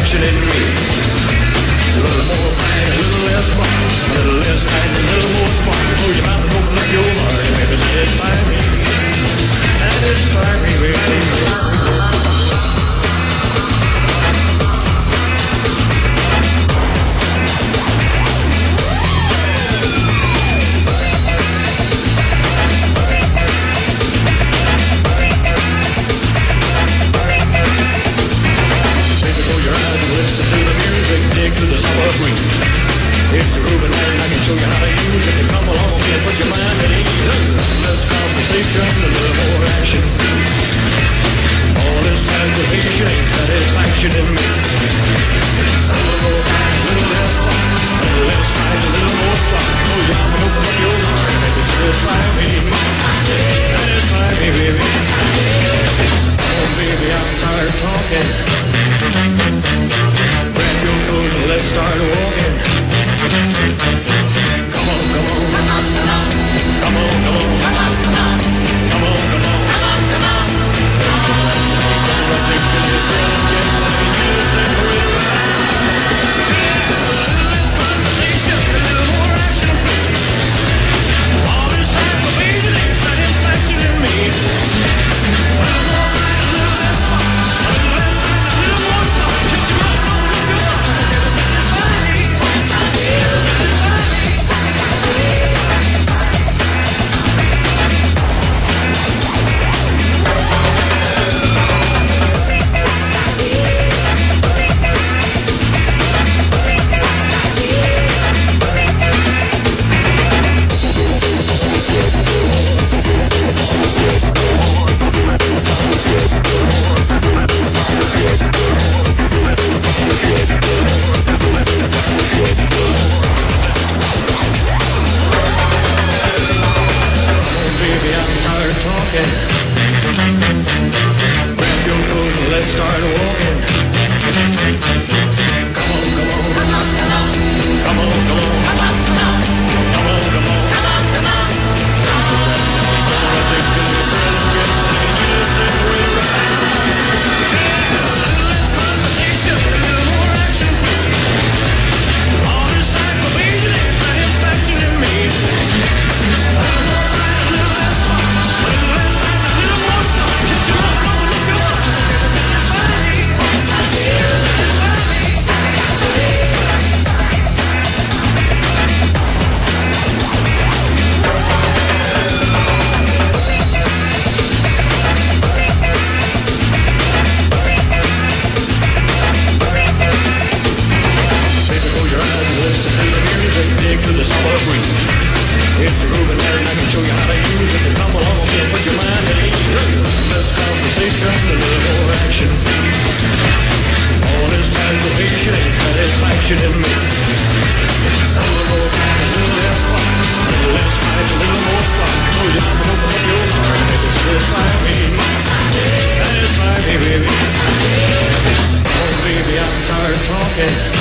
satisfaction in me. A little more fight, a little less fun. A little less fight, a little more spark. Close your mouth and open up your heart and maybe satisfy me. Satisfy me, baby. To the summer breeze. It's a grooving man, I can show you how to use it. And come along and put your mind at ease. Less conversation, a little more action. All this aggravation ain't satisfaction in me. A little more fight, a little less fun. A little less fight, a little more spark. Oh yeah, I'm open up your heart and make it satisfy me. Satisfy me, baby. Oh baby, I'm tired of talking. Let's start walking. Come on, come on. Come on, come on. Come on, come on. Come on, come on. Come on, come on. Come on, come on. I think that this girl is getting like you say we're conversation, a little more action. All this aggravation ain't satisfaction in me. A little more fight, a little less fun. A little less fight, a little more spark. Just your mouth, open up your heart. Grab your coat and let's start walking. Come on, come on. Come on, come on. Come on, come on. Come on, come on. Come on, come on. Come on, come on. I think the girl is getting dangerous and we're right. A little less conversation, a little more action. All this aggravation ain't satisfaction in me. A little more fight, a little less fun. A little less fight, a little more spark. Just your mouth, open up your heart. Satisfy me. Satisfy me. Baby, close your eyes and listen to the music. Dig to the summer breeze. It's a grooving man, I can show you how to use it. Come along and put your mind at ease. Less conversation, a little more action. All this aggravation ain't satisfaction in me. A little more fight, a little less fun. A little less fight, a little more spark. Oh yeah, I'm gonna open up your heart and make it satisfy me. Satisfy me, baby. Oh baby, I'm tired of talking.